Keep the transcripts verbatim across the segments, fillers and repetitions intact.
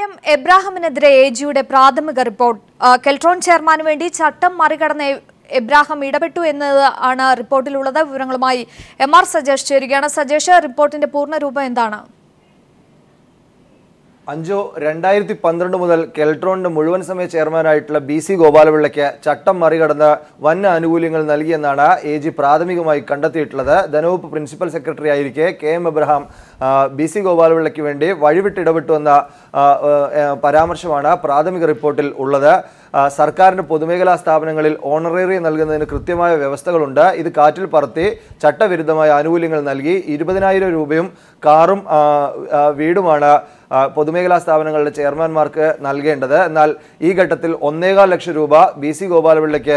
അതേസമയം എബ്രാഹിമിനെതിരെ എ ജിയുടെ പ്രാഥമിക റിപ്പോർട്ട് കെൽട്രോൺ ചെയർമാനു വേണ്ടി ചട്ടം മറികടന്ന എബ്രാഹിം ഇടപെട്ടു എന്നത് ആണ് റിപ്പോർട്ടിലുള്ളത്. വിവരങ്ങളുമായി എം ആർ സജേഷ് ചേരുകയാണ്. സജേഷ്, റിപ്പോർട്ടിന്റെ പൂർണ്ണരൂപം എന്താണ്? അഞ്ചു രണ്ടായിരത്തി പന്ത്രണ്ട് മുതൽ കെൽട്രോണിന്റെ മുഴുവൻ സമയ ചെയർമാനായിട്ടുള്ള ബി സി ഗോപാലപിള്ളയ്ക്ക് ചട്ടം മറികടന്ന് വൻ ആനുകൂല്യങ്ങൾ നൽകിയെന്നാണ് എ ജി പ്രാഥമികമായി കണ്ടെത്തിയിട്ടുള്ളത്. ധനവകുപ്പ് പ്രിൻസിപ്പൽ സെക്രട്ടറി ആയിരിക്കെ K M Abraham B C ഗോപാലപിള്ളയ്ക്ക് വേണ്ടി വഴിവിട്ട് ഇടപെട്ടു എന്ന പരാമർശമാണ് പ്രാഥമിക റിപ്പോർട്ടിൽ ഉള്ളത്. സർക്കാരിന്റെ പൊതുമേഖലാ സ്ഥാപനങ്ങളിൽ ഓണറേറിയം നൽകുന്നതിന് കൃത്യമായ വ്യവസ്ഥകളുണ്ട്. ഇത് കാറ്റിൽ പറത്തി ചട്ടവിരുദ്ധമായ ആനുകൂല്യങ്ങൾ നൽകി ഇരുപതിനായിരം രൂപയും കാറും വീടുമാണ് പൊതുമേഖലാ സ്ഥാപനങ്ങളുടെ ചെയർമാൻമാർക്ക് നൽകേണ്ടത്. എന്നാൽ ഈ ഘട്ടത്തിൽ ഒന്നേകാൽ ലക്ഷം രൂപ ബി സി ഗോപാലപിള്ളയ്ക്ക്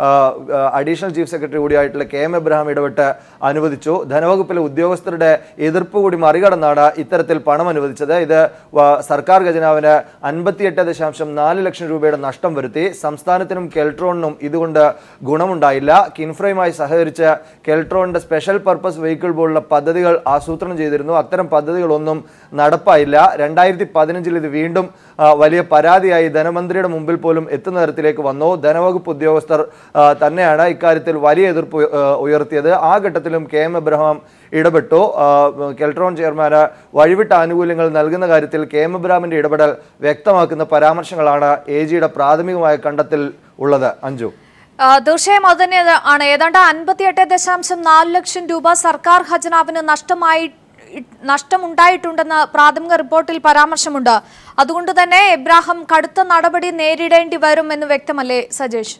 അഡീഷണൽ ചീഫ് സെക്രട്ടറി കൂടിയായിട്ടുള്ള കെ എം എബ്രഹാം ഇടപെട്ട് അനുവദിച്ചു. ധനവകുപ്പിലെ ഉദ്യോഗസ്ഥരുടെ എതിർപ്പ് കൂടി മറികടന്നാണ് ഇത്തരത്തിൽ പണം അനുവദിച്ചത്. ഇത് സർക്കാർ ഖജനാവിന് അൻപത്തിയെട്ട് ദശാംശം നാല് ലക്ഷം രൂപയുടെ നഷ്ടം വരുത്തി. സംസ്ഥാനത്തിനും കെൽട്രോണിനും ഇതുകൊണ്ട് ഗുണമുണ്ടായില്ല. കിൻഫ്രയുമായി സഹകരിച്ച് കെൽട്രോണിന്റെ സ്പെഷ്യൽ പർപ്പസ് വെഹിക്കിൾ പോലുള്ള പദ്ധതികൾ ആസൂത്രണം ചെയ്തിരുന്നു. അത്തരം പദ്ധതികളൊന്നും നടപ്പായില്ല. രണ്ടായിരത്തി പതിനഞ്ചിൽ ഇത് വീണ്ടും വലിയ പരാതിയായി ധനമന്ത്രിയുടെ മുമ്പിൽ പോലും എത്തുന്ന തരത്തിലേക്ക് വന്നു. ധനവകുപ്പ് ഉദ്യോഗസ്ഥർ തന്നെയാണ് ഇക്കാര്യത്തിൽ വലിയ എതിർപ്പ് ഉയർത്തിയത്. ആ ഘട്ടത്തിലും കെ എം എബ്രഹാം ഇടപെട്ടു. കെൽട്രോൺ ചെയർമാന് വഴിവിട്ട ആനുകൂല്യങ്ങൾ നൽകുന്ന കാര്യത്തിൽ കെ എം എബ്രഹാമിന്റെ ഇടപെടൽ വ്യക്തമാക്കുന്ന പരാമർശങ്ങളാണ് എ ജിയുടെ പ്രാഥമികമായ കണ്ടെത്തൽ ഉള്ളത്. അഞ്ജു, തീർച്ചയായും അത് തന്നെ ആണ്. ഏതാണ്ട് അൻപത്തിയെട്ട് ദശാംശം നാല് ലക്ഷം രൂപ സർക്കാർ ഖജനാവിന് നഷ്ടമായി നഷ്ടമുണ്ടായിട്ടുണ്ടെന്ന് പ്രാഥമിക റിപ്പോർട്ടിൽ പരാമർശമുണ്ട്. അതുകൊണ്ട് തന്നെ എബ്രാഹിം കടുത്ത നടപടി നേരിടേണ്ടി വരും എന്ന് വ്യക്തമല്ലേ സജേഷ്?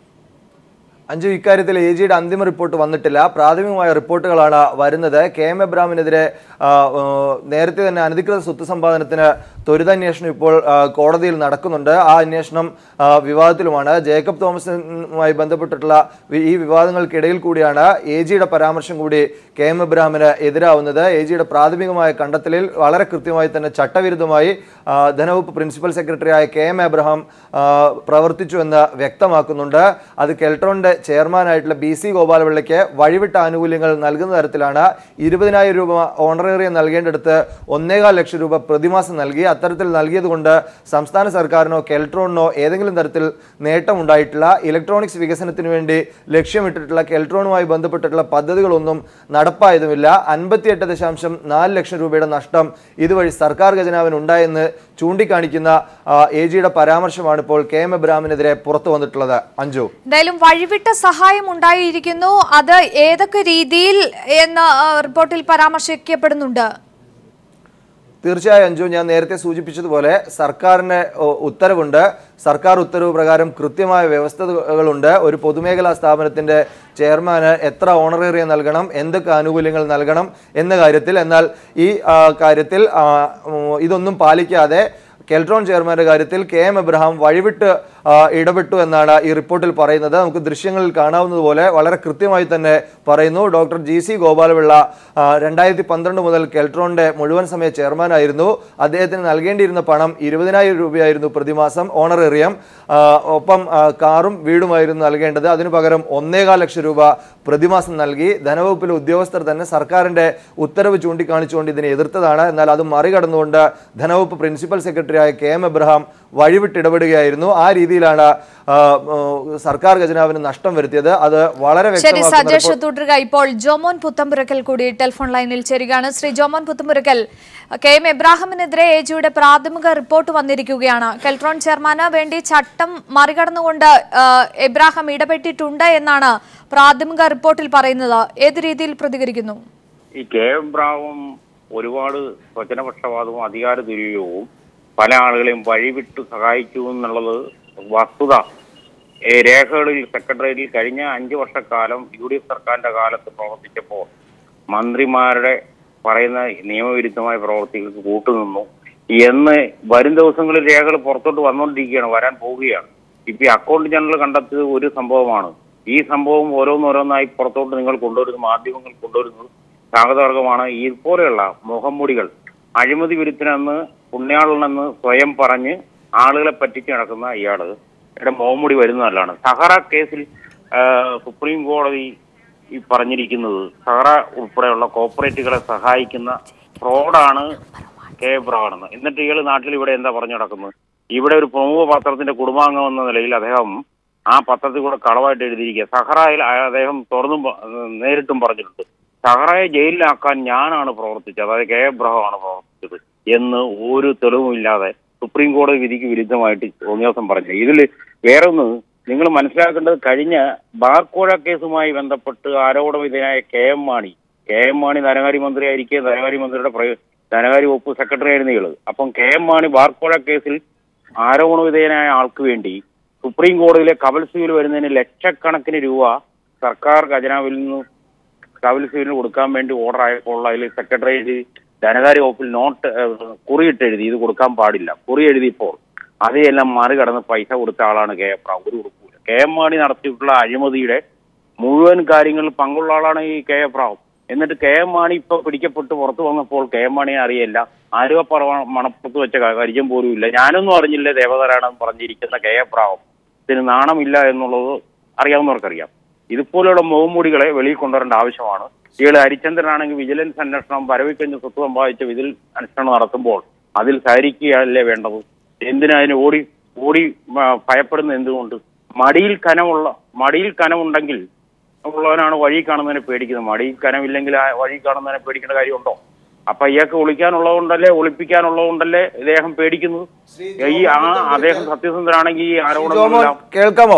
അഞ്ചു, ഇക്കാര്യത്തിൽ എ ജിയുടെ അന്തിമ റിപ്പോർട്ട് വന്നിട്ടില്ല. പ്രാഥമികമായ റിപ്പോർട്ടുകളാണ് വരുന്നത്. കെ എം എബ്രഹാമിനെതിരെ നേരത്തെ തന്നെ അനധികൃത സ്വത്ത് സമ്പാദനത്തിന് ത്വരിതാന്വേഷണം ഇപ്പോൾ കോടതിയിൽ നടക്കുന്നുണ്ട്. ആ അന്വേഷണം വിവാദത്തിലുമാണ്. ജേക്കബ് തോമസുമായി ബന്ധപ്പെട്ടിട്ടുള്ള ഈ വിവാദങ്ങൾക്കിടയിൽ കൂടിയാണ് എ ജിയുടെ പരാമർശം കൂടി കെ എം എബ്രഹാമിന് എതിരാവുന്നത്. എ ജിയുടെ പ്രാഥമികമായ കണ്ടെത്തലിൽ വളരെ കൃത്യമായി തന്നെ ചട്ടവിരുദ്ധമായി ധനവകുപ്പ് പ്രിൻസിപ്പൽ സെക്രട്ടറിയായ കെ എം എബ്രഹാം പ്രവർത്തിച്ചു എന്ന് വ്യക്തമാക്കുന്നുണ്ട്. അത് കെൽട്രോണിന്റെ ചെയർമാനായിട്ടുള്ള ബി സി ഗോപാലപിള്ളയ്ക്ക് വഴിവിട്ട ആനുകൂല്യങ്ങൾ നൽകുന്ന തരത്തിലാണ്. ഇരുപതിനായിരം രൂപ ഓണറേറിയം നൽകേണ്ടടുത്ത് ഒന്നേകാൽ ലക്ഷം രൂപ പ്രതിമാസം നൽകി. അത്തരത്തിൽ നൽകിയത് കൊണ്ട് സംസ്ഥാന സർക്കാരിനോ കെൽട്രോണിനോ ഏതെങ്കിലും തരത്തിൽ നേട്ടമുണ്ടായിട്ടില്ല. ഇലക്ട്രോണിക്സ് വികസനത്തിന് വേണ്ടി ലക്ഷ്യമിട്ടിട്ടുള്ള കെൽട്രോണുമായി ബന്ധപ്പെട്ടിട്ടുള്ള പദ്ധതികളൊന്നും നടപ്പായതുമില്ല. അൻപത്തിയെട്ട് ദശാംശം നാല് ലക്ഷം രൂപയുടെ നഷ്ടം ഇതുവഴി സർക്കാർ ഖജനാവിന് ഉണ്ടായെന്ന് ചൂണ്ടിക്കാണിക്കുന്ന എ ജിയുടെ പരാമർശമാണ് ഇപ്പോൾ കെ എം എബ്രഹാമിനെതിരെ പുറത്തു വന്നിട്ടുള്ളത്. അഞ്ജു, എന്തായാലും വഴിവിട്ട സഹായം ഉണ്ടായിരിക്കുന്നു. അത് ഏതൊക്കെ രീതിയിൽ എന്ന് റിപ്പോർട്ടിൽ പരാമർശിക്കപ്പെടുന്നുണ്ട്? തീർച്ചയായും അഞ്ജു, ഞാൻ നേരത്തെ സൂചിപ്പിച്ചതുപോലെ സർക്കാരിന് ഉത്തരവുണ്ട്. സർക്കാർ ഉത്തരവ് പ്രകാരം കൃത്യമായ വ്യവസ്ഥകളുണ്ട്. ഒരു പൊതുമേഖലാ സ്ഥാപനത്തിന്റെ ചെയർമാന് എത്ര ഓണറേറിയം നൽകണം, എന്തൊക്കെ ആനുകൂല്യങ്ങൾ നൽകണം എന്ന കാര്യത്തിൽ. എന്നാൽ ഈ കാര്യത്തിൽ ഇതൊന്നും പാലിക്കാതെ കെൽട്രോൺ ചെയർമാന്റെ കാര്യത്തിൽ കെ എം എബ്രഹാം വഴിവിട്ട് ഇടപെട്ടു എന്നാണ് ഈ റിപ്പോർട്ടിൽ പറയുന്നത്. നമുക്ക് ദൃശ്യങ്ങളിൽ കാണാവുന്നതുപോലെ വളരെ കൃത്യമായി തന്നെ പറയുന്നു. ഡോക്ടർ ജി സി ഗോപാലപിള്ള രണ്ടായിരത്തി പന്ത്രണ്ട് മുതൽ കെൽട്രോണിന്റെ മുഴുവൻ സമയ ചെയർമാനായിരുന്നു. അദ്ദേഹത്തിന് നൽകേണ്ടിയിരുന്ന പണം ഇരുപതിനായിരം രൂപയായിരുന്നു പ്രതിമാസം ഓണറേറിയം. ഒപ്പം കാറും വീടുമായിരുന്നു നൽകേണ്ടത്. അതിനു പകരം ഒന്നേകാൽ ലക്ഷം രൂപ പ്രതിമാസം നൽകി. ധനവകുപ്പിലെ ഉദ്യോഗസ്ഥർ തന്നെ സർക്കാരിന്റെ ഉത്തരവ് ചൂണ്ടിക്കാണിച്ചുകൊണ്ട് ഇതിനെ എതിർത്തതാണ്. എന്നാൽ അത് മറികടന്നുകൊണ്ട് ധനവകുപ്പ് പ്രിൻസിപ്പൽ സെക്രട്ടറിയായ കെ എം എബ്രഹാം വഴിവിട്ടിടപെടുകയായിരുന്നു. ആ രീതിയിലാണ് സർക്കാർ ഖജനാവിന് നഷ്ടം വരുത്തിയത്. അത് വളരെ വ്യക്തമാണ്. തുടരുക. ഇപ്പോൾ ജോമോൻ പുത്തമ്പുരക്കൽ കൂടി ടെലിഫോൺ ലൈനിൽ ചേരുകയാണ്. ശ്രീ ജോമോൻ പുത്തമ്പുരക്കൽ, കെ എം എബ്രാഹിമിനെതിരെ എ ജിയുടെ പ്രാഥമിക റിപ്പോർട്ട് വന്നിരിക്കുകയാണ്. കെൽട്രോൺ ചെയർമാന് വേണ്ടി ചട്ടം മറികടന്നുകൊണ്ട് എബ്രാഹിം ഇടപെട്ടിട്ടുണ്ട് എന്നാണ് പ്രാഥമിക റിപ്പോർട്ടിൽ പറയുന്നത്. ഏത് രീതിയിൽ പ്രതികരിക്കുന്നു? ഈ കെ എം എബ്രാഹിം ഒരുപാട് സ്വജനപക്ഷപാതവും അധികാര ദുരുപയോഗവും പല ആളുകളെയും വഴിവിട്ട് സഹായിച്ചു എന്നുള്ളത് വസ്തുത. രേഖകളിൽ സെക്രട്ടേറിയറ്റിൽ കഴിഞ്ഞ അഞ്ചു വർഷക്കാലം യു ഡി എഫ് സർക്കാരിന്റെ കാലത്ത് പ്രവർത്തിച്ചപ്പോൾ മന്ത്രിമാരുടെ പറയുന്ന നിയമവിരുദ്ധമായ പ്രവർത്തികൾക്ക് കൂട്ടുനിന്നു എന്ന് വരും ദിവസങ്ങളിൽ രേഖകൾ പുറത്തോട്ട് വന്നുകൊണ്ടിരിക്കുകയാണ്, വരാൻ പോവുകയാണ്. ഇപ്പൊ ഈ അക്കൗണ്ട് ജനറൽ കണ്ടെത്തിയത് ഒരു സംഭവമാണ്. ഈ സംഭവം ഓരോന്നോരോന്നായി പുറത്തോട്ട് നിങ്ങൾ കൊണ്ടുവരുന്നത്, മാധ്യമങ്ങൾ കൊണ്ടുവരുന്നത് സ്വാഗതവർഗമാണ്. ഇതുപോലെയുള്ള മുഖംമൂടികൾ അഴിമതി വിരുദ്ധനെന്ന് പുണ്യാളനെന്ന് സ്വയം പറഞ്ഞ് ആളുകളെ പറ്റിച്ച് നടക്കുന്ന ഇയാള് ഇവിടെ മുഖംമൂടി വരുന്നതല്ലാണ്. സഹറ കേസിൽ സുപ്രീം കോടതി ഈ പറഞ്ഞിരിക്കുന്നത് സഹറ ഉൾപ്പെടെയുള്ള കോർപ്പറേറ്റുകളെ സഹായിക്കുന്ന ഫ്രോഡാണ് കെ എബ്രഹാമാണെന്ന്. എന്നിട്ട് ഇയാൾ നാട്ടിൽ ഇവിടെ എന്താ പറഞ്ഞു നടക്കുന്നത്? ഇവിടെ ഒരു പ്രമുഖ പത്രത്തിന്റെ കുടുംബാംഗം എന്ന നിലയിൽ അദ്ദേഹം ആ പത്രത്തിൽ കൂടെ കളവായിട്ട് എഴുതിയിരിക്കുക. സഹറയിൽ അദ്ദേഹം തുറന്നും നേരിട്ടും പറഞ്ഞിട്ടുണ്ട്, സഹറയെ ജയിലിലാക്കാൻ ഞാനാണ് പ്രവർത്തിച്ചത്, അതായത് കെ എബ്രഹാമാണ് പ്രവർത്തിച്ചത് എന്ന് ഒരു തെളിവുമില്ലാതെ സുപ്രീം കോടതി വിധിക്ക് വിരുദ്ധമായിട്ട് ദിവസം പറഞ്ഞു. ഇതിൽ വേറെ ഒന്ന് നിങ്ങൾ മനസ്സിലാക്കേണ്ടത്, കഴിഞ്ഞ ബാർക്കോഴ കേസുമായി ബന്ധപ്പെട്ട് ആരോപണ വിധേയനായ K M Mani K M Mani ധനകാര്യ മന്ത്രിയായിരിക്കെ ധനകാര്യ മന്ത്രിയുടെ ധനകാര്യ വകുപ്പ് സെക്രട്ടറി ആയിരുന്നു ഇയാള്. അപ്പം കെ എം മാണി ബാർക്കോഴ കേസിൽ ആരോപണ വിധേയനായ ആൾക്ക് വേണ്ടി സുപ്രീം കോടതിയിലെ കബൽ സിവിൽ വരുന്നതിന് ലക്ഷക്കണക്കിന് രൂപ സർക്കാർ ഖജനാവിൽ നിന്ന് കബൽ സിവിലിന് കൊടുക്കാൻ വേണ്ടി ഓർഡർ ആയപ്പോൾ അതിൽ സെക്രട്ടറിയേറ്റ് ധനകാര്യ വകുപ്പിൽ നോട്ട് കുറിയിട്ട് എഴുതി ഇത് കൊടുക്കാൻ പാടില്ല. കുറി എഴുതിയപ്പോൾ അതെല്ലാം മറികടന്ന് പൈസ കൊടുത്ത ആളാണ് കെ എം റാവു. ഒരു കൊടുക്കൂല. കെ എം മാണി നടത്തിയിട്ടുള്ള അഴിമതിയുടെ മുഴുവൻ കാര്യങ്ങളിൽ പങ്കുള്ള ആളാണ് ഈ കെ എം റാവു. എന്നിട്ട് കെ എം മാണി ഇപ്പൊ പിടിക്കപ്പെട്ട് പുറത്തു വന്നപ്പോൾ കെ എം മാണിയെ അറിയില്ല, ആലുവ പറവ മണപ്പുറത്ത് വെച്ച പരിചയം പോലും ഇല്ല, ഞാനൊന്നും അറിഞ്ഞില്ല ദേവതരാണെന്ന് പറഞ്ഞിരിക്കുന്ന കെ എം റാവു ഇതിന് നാണമില്ല എന്നുള്ളത് അറിയാവുന്നവർക്കറിയാം. ഇതുപോലെയുള്ള മുഖംമൂടികളെ വെളിയിൽ കൊണ്ടുവരേണ്ട ആവശ്യമാണ്. ഇയാൾ ഹരിചന്ദ്രനാണെങ്കിൽ വിജിലൻസ് അന്വേഷണം വരവിക്കഴിഞ്ഞ് സ്വത്ത് സമ്പാദിച്ച വിജിൽ അന്വേഷണം നടത്തുമ്പോൾ അതിൽ സഹകരിക്കുകയല്ലേ വേണ്ടത്? എന്തിനാ അതിന് ഓടി ഓടി ഭയപ്പെടുന്ന എന്തുകൊണ്ട്? മടിയിൽ കനമുള്ള മടിയിൽ കനമുണ്ടെങ്കിൽ ഉള്ളവനാണ് വഴി കാണുന്നതിനെ പേടിക്കുന്നത്. മടിയിൽ കനമില്ലെങ്കിൽ ആ വഴി കാണുന്നതിനെ പേടിക്കേണ്ട കാര്യമുണ്ടോ? അപ്പൊ ഇയാൾക്ക് ഒളിക്കാനുള്ളതുകൊണ്ടല്ലേ ഒളിപ്പിക്കാനുള്ളതുകൊണ്ടല്ലേ ഇദ്ദേഹം പേടിക്കുന്നത്? ഈ ആ അദ്ദേഹം സത്യസന്ധനാണെങ്കിൽ ഈ ആരോപണം കേൾക്കാമോ?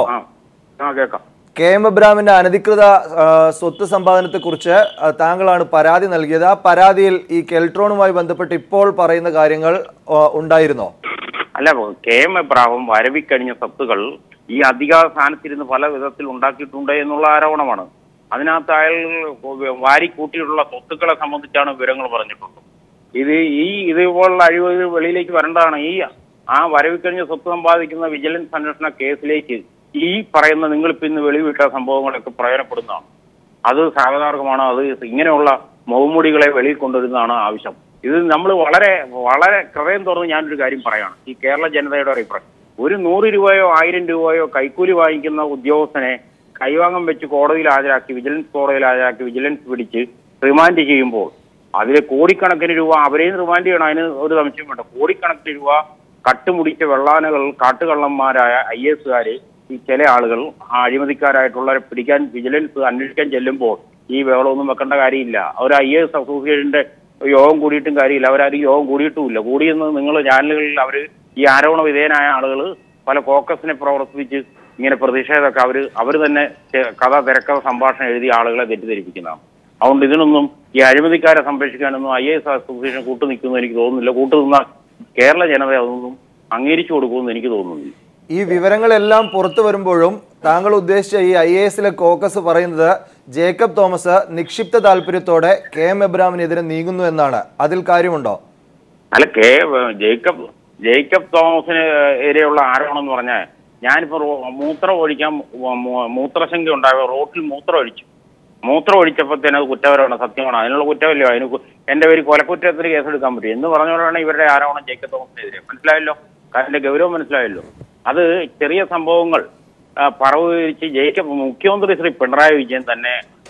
ആ കേൾക്കാം. കെ എം എബ്രഹാമിന്റെ അനധികൃത സ്വത്ത് സമ്പാദനത്തെ കുറിച്ച് താങ്കളാണ് പരാതി നൽകിയത്. ആ പരാതിയിൽ ഈ കെൽട്രോണുമായി ബന്ധപ്പെട്ട് ഇപ്പോൾ പറയുന്ന കാര്യങ്ങൾ ഉണ്ടായിരുന്നോ? അല്ല, കെ എം എബ്രഹാം വരവിക്കഴിഞ്ഞ സ്വത്തുകൾ ഈ അധികാര സ്ഥാനത്തിരുന്ന് പല വിധത്തിൽ ഉണ്ടാക്കിയിട്ടുണ്ട് എന്നുള്ള ആരോപണമാണ്. അതിനകത്ത് അയാൾ വാരിക്കൂട്ടിയിട്ടുള്ള സ്വത്തുക്കളെ സംബന്ധിച്ചാണ് വിവരങ്ങൾ പറഞ്ഞിട്ടുള്ളത്. ഇത് ഈ ഇതുപോലുള്ള അഴിമതി വെളിയിലേക്ക് വരേണ്ടതാണ്. ഈ ആ വരവിക്കഴിഞ്ഞ സ്വത്ത് സമ്പാദിക്കുന്ന വിജിലൻസ് അന്വേഷണ കേസിലേക്ക് ഈ പറയുന്ന നിങ്ങളിപ്പോൾ ഇന്ന് വെളിവിട്ട സംഭവങ്ങളൊക്കെ പ്രയോജനപ്പെടുന്നതാണ്. അത് സാധാരണമാണ്. അത് ഇങ്ങനെയുള്ള മുഖംമൂടികളെ വെളിയിൽ കൊണ്ടുവരുന്നതാണ് ആവശ്യം. ഇത് നമ്മൾ വളരെ വളരെ ഹൃദയം തുറന്ന് ഞാനൊരു കാര്യം പറയാണ്. ഈ കേരള ജനതയുടെ അഭിപ്രായം, ഒരു നൂറ് രൂപയോ ആയിരം രൂപയോ കൈക്കൂലി വാങ്ങിക്കുന്ന ഉദ്യോഗസ്ഥനെ കൈവാങ്ങം വെച്ച് കോടതിയിൽ ഹാജരാക്കി വിജിലൻസ് കോടതിയിൽ ഹാജരാക്കി വിജിലൻസ് പിടിച്ച് റിമാൻഡ് ചെയ്യുമ്പോൾ അതിലെ കോടിക്കണക്കിന് രൂപ അവരെയും റിമാൻഡ് ചെയ്യണം. അതിന് ഒരു സംശയം വേണ്ട. കോടിക്കണക്കിന് രൂപ കട്ടുമുടിച്ച വെള്ളാനകൾ കാട്ടുകള്ളന്മാരായ ഐ എസുകാര് ഈ ചില ആളുകൾ അഴിമതിക്കാരായിട്ടുള്ളവരെ പിടിക്കാൻ വിജിലൻസ് അന്വേഷിക്കാൻ ചെല്ലുമ്പോൾ ഈ വേളമൊന്നും വെക്കേണ്ട കാര്യമില്ല. ഒരു ഐ എ എസ് അസോസിയേഷന്റെ യോഗം കൂടിയിട്ടും കാര്യമില്ല. അവരാരും യോഗം കൂടിയിട്ടുമില്ല. കൂടിയെന്ന് നിങ്ങൾ ചാനലുകളിൽ അവർ ഈ ആരോപണ വിധേയനായ ആളുകൾ പല കോക്കസിനെ പ്രവർത്തിപ്പിച്ച് ഇങ്ങനെ പ്രതിഷേധമൊക്കെ അവർ അവർ തന്നെ കഥ തിരക്കഥ സംഭാഷണം എഴുതിയ ആളുകളെ തെറ്റിദ്ധരിപ്പിക്കുന്നതാണ്. അതുകൊണ്ട് ഇതിനൊന്നും ഈ അഴിമതിക്കാരെ സംരക്ഷിക്കാനൊന്നും ഐ എ എസ് അസോസിയേഷൻ കൂട്ടു നിൽക്കുമെന്ന് എനിക്ക് തോന്നുന്നില്ല. കൂട്ടു നിന്നാൽ കേരള ജനത അതൊന്നും അംഗീകരിച്ചു കൊടുക്കുമെന്ന് എനിക്ക് തോന്നുന്നില്ല. ഈ വിവരങ്ങളെല്ലാം പുറത്തു വരുമ്പോഴും താങ്കൾ ഉദ്ദേശിച്ച ഈ ഐ എ എസിലെ കോക്കസ് പറയുന്നത് ജേക്കബ് തോമസ് നിക്ഷിപ്ത താല്പര്യത്തോടെ കെ എം എബ്രഹാമിനെതിരെ നീങ്ങുന്നു എന്നാണ്. അതിൽ കാര്യമുണ്ടോ? അല്ല, കെ ജേക്കബ് ജേക്കബ് തോമസിന് എതിരെയുള്ള ആരോപണം എന്ന് പറഞ്ഞാൽ, ഞാനിപ്പോ മൂത്രം ഒഴിക്കാൻ മൂത്രശങ്ക ഉണ്ടായ റോട്ടിൽ മൂത്രം ഒഴിച്ചു മൂത്രം ഒഴിച്ചപ്പോഴത്തേന് അത് കുറ്റപരമാണ്, സത്യമാണ്, അതിനുള്ള കുറ്റമല്ലോ, അതിന് എന്റെ പേര് കൊലക്കുറ്റത്തിന് കേസെടുക്കാൻ പറ്റും എന്ന് പറഞ്ഞുകൊണ്ടാണ് ഇവരുടെ ആരോപണം ജേക്കബ് തോമസിനെതിരെ. മനസ്സിലായല്ലോ? അതിന്റെ ഗൗരവം മനസ്സിലായല്ലോ? അത് ചെറിയ സംഭവങ്ങൾ പറവുകരിച്ച് ജേക്കബ് മുഖ്യമന്ത്രി ശ്രീ പിണറായി വിജയൻ തന്നെ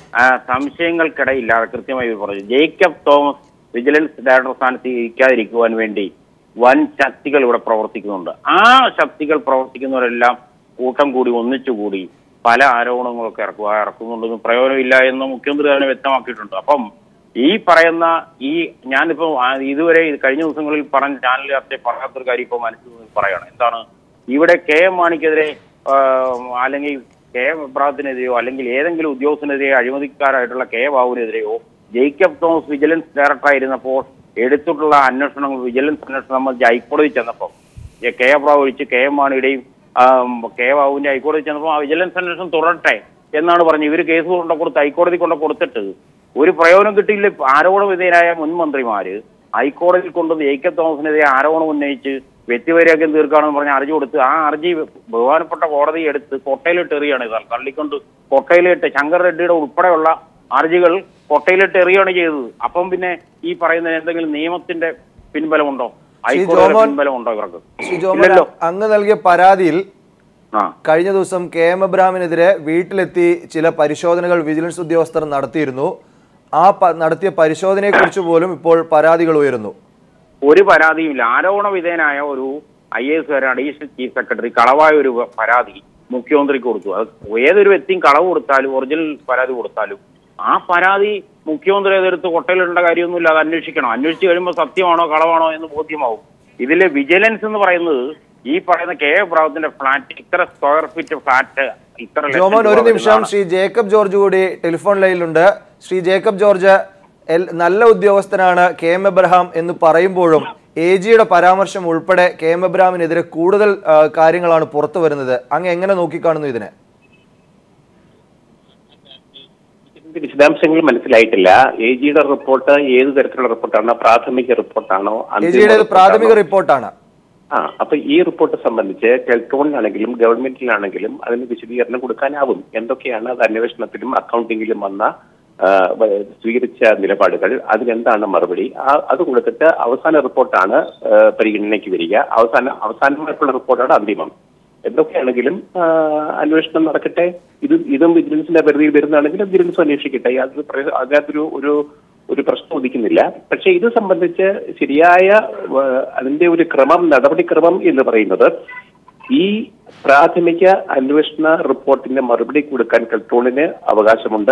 സംശയങ്ങൾക്കിടയില്ലാതെ കൃത്യമായി പറഞ്ഞു. ജേക്കബ് തോമസ് വിജിലൻസ് ഡയറക്ടർ സ്ഥാനത്ത് ഇരിക്കാതിരിക്കുവാൻ വേണ്ടി വൻ ശക്തികൾ ഇവിടെ പ്രവർത്തിക്കുന്നുണ്ട്. ആ ശക്തികൾ പ്രവർത്തിക്കുന്നവരെല്ലാം കൂട്ടം കൂടി ഒന്നിച്ചുകൂടി പല ആരോപണങ്ങളൊക്കെ ഇറക്കുക ഇറക്കുന്നുണ്ടെന്ന് പ്രയോജനമില്ല എന്ന് മുഖ്യമന്ത്രി തന്നെ വ്യക്തമാക്കിയിട്ടുണ്ട്. അപ്പം ഈ പറയുന്ന ഈ ഞാനിപ്പോ ഇതുവരെ കഴിഞ്ഞ ദിവസങ്ങളിൽ പറഞ്ഞ ചാനൽ ചർച്ച പറയാത്തൊരു കാര്യം ഇപ്പോൾ മനസ്സിൽ പറയണം. എന്താണ്? ഇവിടെ കെ എം മാണിക്കെതിരെ അല്ലെങ്കിൽ കെ എം എബ്രഹാത്തിനെതിരെയോ അല്ലെങ്കിൽ ഏതെങ്കിലും ഉദ്യോഗസ്ഥനെതിരെയോ അഴിമതിക്കാരായിട്ടുള്ള കെ ബാബുവിനെതിരെയോ ജേക്കബ് തോമസ് വിജിലൻസ് ഡയറക്ടറായിരുന്നപ്പോൾ എടുത്തിട്ടുള്ള അന്വേഷണങ്ങൾ വിജിലൻസ് അന്വേഷണം സംബന്ധിച്ച് ഹൈക്കോടതി ചെന്നപ്പോൾ കെ എബ്രഹാം ഒഴിച്ച് കെ എം മാണിയുടെയും കെ ബാബുവിന്റെ ഹൈക്കോടതി ചെന്നപ്പോൾ ആ വിജിലൻസ് അന്വേഷണം തുടരട്ടെ എന്നാണ് പറഞ്ഞത്. ഇവർ കേസ് കൊണ്ട കൊടുത്ത് ഹൈക്കോടതി കൊണ്ട് കൊടുത്തിട്ട് ഒരു പ്രയോജനം കിട്ടിയില്ല. ആരോപണ വിധേയരായ മുൻ മന്ത്രിമാര് ഹൈക്കോടതിയിൽ കൊണ്ടുവന്ന് ജേക്കബ് തോമസിനെതിരെ ആരോപണം ഉന്നയിച്ച് വ്യക്തിവൈരാഗ്യം തീർക്കാണെന്ന് പറഞ്ഞ് ഹർജി കൊടുത്ത് ആ ഹർജി ബഹുമാനപ്പെട്ട കോടതി എടുത്ത് കൊട്ടയിലിട്ട് എറിയാണ്. ഇതാൽ തള്ളിക്കൊണ്ട് കൊട്ടയിലിട്ട് ശങ്കർ റെഡ്ഡിയുടെ ഉൾപ്പെടെയുള്ള ഹർജികൾ കൊട്ടയിലിട്ട് എറിയാണ് ചെയ്തത്. അപ്പം പിന്നെ ഈ പറയുന്ന എന്തെങ്കിലും നിയമത്തിന്റെ പിൻബലമുണ്ടോ? ഹൈക്കോടതിയുടെ പിൻബലമുണ്ടോ ഇവർക്ക്? അങ്ങ് നൽകിയ പരാതിയിൽ കഴിഞ്ഞ ദിവസം കെ എം എബ്രഹാമിനെതിരെ വീട്ടിലെത്തി ചില പരിശോധനകൾ വിജിലൻസ് ഉദ്യോഗസ്ഥർ നടത്തിയിരുന്നു. ആ നടത്തിയ പരിശോധനയെ കുറിച്ച് പോലും ഇപ്പോൾ പരാതികൾ ഉയരുന്നു. ഒരു പരാതിയുമില്ല. ആരോപണ വിധേയനായ ഒരു ഐ എ എസ് വരെ അഡീഷണൽ ചീഫ് സെക്രട്ടറി കളവായ ഒരു പരാതി മുഖ്യമന്ത്രിക്ക് കൊടുത്തു. അത് ഏതൊരു വ്യക്തിയും കളവ് കൊടുത്താലും ഒറിജിനൽ പരാതി കൊടുത്താലും ആ പരാതി മുഖ്യമന്ത്രി അതെടുത്ത് കൊട്ടയിലിടേണ്ട കാര്യമൊന്നുമില്ല. അത് അന്വേഷിക്കണം. അന്വേഷിച്ച് കഴിയുമ്പോൾ സത്യമാണോ കളവാണോ എന്ന് ബോധ്യമാവും. ഇതിലെ വിജിലൻസ് എന്ന് പറയുന്നത് ഈ പറയുന്ന കെ എബ്രാഹത്തിന്റെ ഫ്ലാറ്റ് ഇത്ര സ്ക്വയർ ഫീറ്റ് ഫ്ലാറ്റ് ഇത്ര ഒരു നിമിഷം ശ്രീ ജേക്കബ് ജോർജ് കൂടി ടെലിഫോൺ ലൈനിലുണ്ട്. ശ്രീ ജേക്കബ് ജോർജ്, നല്ല ഉദ്യോഗസ്ഥനാണ് കെ എം എബ്രഹാം എന്ന് പറയുമ്പോഴും എ ജിയുടെ പരാമർശം ഉൾപ്പെടെ കെ എം എബ്രഹാമിനെതിരെ കൂടുതൽ കാര്യങ്ങളാണ് പുറത്തു വരുന്നത്. അങ്ങ് എങ്ങനെ നോക്കിക്കാണുന്നു ഇതിനെ? വിശദാംശങ്ങൾ മനസ്സിലായിട്ടില്ല. എ ജിയുടെ റിപ്പോർട്ട് ഏത് തരത്തിലുള്ള റിപ്പോർട്ടാണ്? പ്രാഥമിക റിപ്പോർട്ടാണോ? പ്രാഥമിക റിപ്പോർട്ടാണ്. ആ അപ്പൊ ഈ റിപ്പോർട്ട് സംബന്ധിച്ച് കെൽട്രോണിലാണെങ്കിലും ഗവൺമെന്റിലാണെങ്കിലും അതിന് വിശദീകരണം കൊടുക്കാനാവും. എന്തൊക്കെയാണ് അത് അന്വേഷണത്തിലും അക്കൗണ്ടിങ്ങിലും വന്ന സ്വീകരിച്ച നിലപാടുകൾ, അതിനെന്താണ് മറുപടി, അത് കൊടുത്തിട്ട് അവസാന റിപ്പോർട്ടാണ് പരിഗണനയ്ക്ക് വരിക. അവസാന അവസാനമായിട്ടുള്ള റിപ്പോർട്ടാണ് അന്തിമം. എന്തൊക്കെയാണെങ്കിലും അന്വേഷണം നടക്കട്ടെ. ഇത് ഇതും വിജിലൻസിന്റെ പരിധിയിൽ വരുന്നതാണെങ്കിലും വിജിലൻസ് അന്വേഷിക്കട്ടെ. അത് അതിനകത്തൊരു ഒരു ഒരു പ്രശ്നം ഉദിക്കുന്നില്ല. പക്ഷെ ഇത് സംബന്ധിച്ച് ശരിയായ അതിന്റെ ഒരു ക്രമം, നടപടിക്രമം എന്ന് പറയുന്നത് ഈ പ്രാഥമിക അന്വേഷണ റിപ്പോർട്ടിന്റെ മറുപടി കൊടുക്കാൻ കെൽട്രോണിന് അവകാശമുണ്ട്,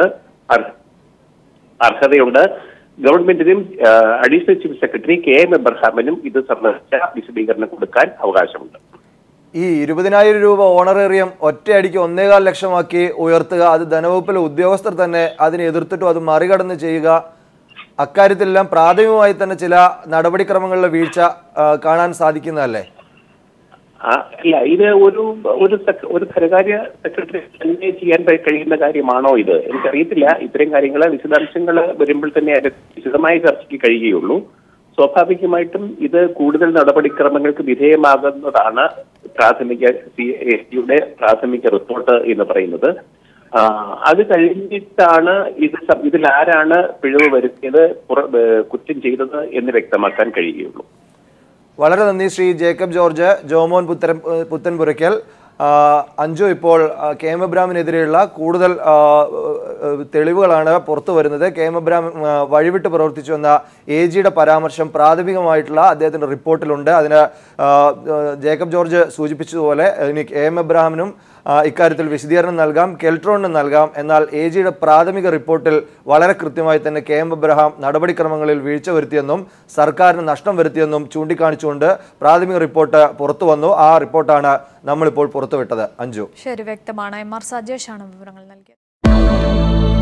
അർഹതയുണ്ട്. ഗവൺമെന്റിനും additional chief secretary K M എബ്രഹാമിനും ഇത് സംബന്ധിച്ച വിശദീകരണം കൊടുക്കാൻ അവകാശമുണ്ട്. ഈ ഇരുപതിനായിരം രൂപ ഓണറേറിയം ഒറ്റയടിക്ക് ഒന്നേകാൽ ലക്ഷമാക്കി ഉയർത്തുക, അത് ധനവകുപ്പിലെ ഉദ്യോഗസ്ഥർ തന്നെ അതിനെ എതിർത്തിട്ടും അത് മറികടന്ന് ചെയ്യുക, അക്കാര്യത്തിലെല്ലാം പ്രാഥമികമായി തന്നെ ചില നടപടിക്രമങ്ങളിലെ വീഴ്ച കാണാൻ സാധിക്കുന്നതല്ലേ? അല്ല, ഇത് ഒരു ഒരു ഒരു ധനകാര്യ സെക്രട്ടറി തന്നെ ചെയ്യാൻ കഴിയുന്ന കാര്യമാണോ ഇത്? എനിക്കറിയത്തില്ല. ഇത്തരം കാര്യങ്ങൾ വിശദാംശങ്ങൾ വരുമ്പോൾ തന്നെ അത് വിശദമായ ചർച്ചയ്ക്ക് കഴിയുകയുള്ളൂ. സ്വാഭാവികമായിട്ടും ഇത് കൂടുതൽ നടപടിക്രമങ്ങൾക്ക് വിധേയമാകുന്നതാണ് പ്രാഥമിക സി എ ജിയുടെ പ്രാഥമിക റിപ്പോർട്ട് എന്ന് പറയുന്നത്. അത് കഴിഞ്ഞിട്ടാണ് ഇത് ഇതിൽ ആരാണ് പിഴവ് വരുത്തിയത്, കുറ്റം ചെയ്തത് എന്ന് വ്യക്തമാക്കാൻ കഴിയുകയുള്ളൂ. വളരെ നന്ദി ശ്രീ ജേക്കബ് ജോർജ്. ജോമോൻ പുത്തൻ പുത്തൻപുരയ്ക്കൽ. അഞ്ജു, ഇപ്പോൾ കെ എം എബ്രഹാമിനെതിരെയുള്ള കൂടുതൽ തെളിവുകളാണ് പുറത്തു വരുന്നത്. കെ എം എബ്രഹാം വഴിവിട്ട് പ്രവർത്തിച്ചു എന്ന എ ജിയുടെ പരാമർശം പ്രാഥമികമായിട്ടുള്ള അദ്ദേഹത്തിൻ്റെ റിപ്പോർട്ടിലുണ്ട്. അതിന് ജേക്കബ് ജോർജ് സൂചിപ്പിച്ചതുപോലെ ഇനി കെ എം എബ്രഹാമിനും ഇക്കാര്യത്തിൽ വിശദീകരണം നൽകാം, കെൽട്രോണിന് നൽകാം. എന്നാൽ എ ജിയുടെ പ്രാഥമിക റിപ്പോർട്ടിൽ വളരെ കൃത്യമായി തന്നെ കെ എം എബ്രഹാം നടപടിക്രമങ്ങളിൽ വീഴ്ച വരുത്തിയെന്നും സർക്കാരിന് നഷ്ടം വരുത്തിയെന്നും ചൂണ്ടിക്കാണിച്ചുകൊണ്ട് പ്രാഥമിക റിപ്പോർട്ട് പുറത്തു വന്നു. ആ റിപ്പോർട്ടാണ് നമ്മളിപ്പോൾ പുറത്തുവിട്ടത്. അഞ്ജു, ശരി, വ്യക്തമാണ്. എം ആർ സജേഷാണ് വിവരങ്ങൾ നൽകിയത്.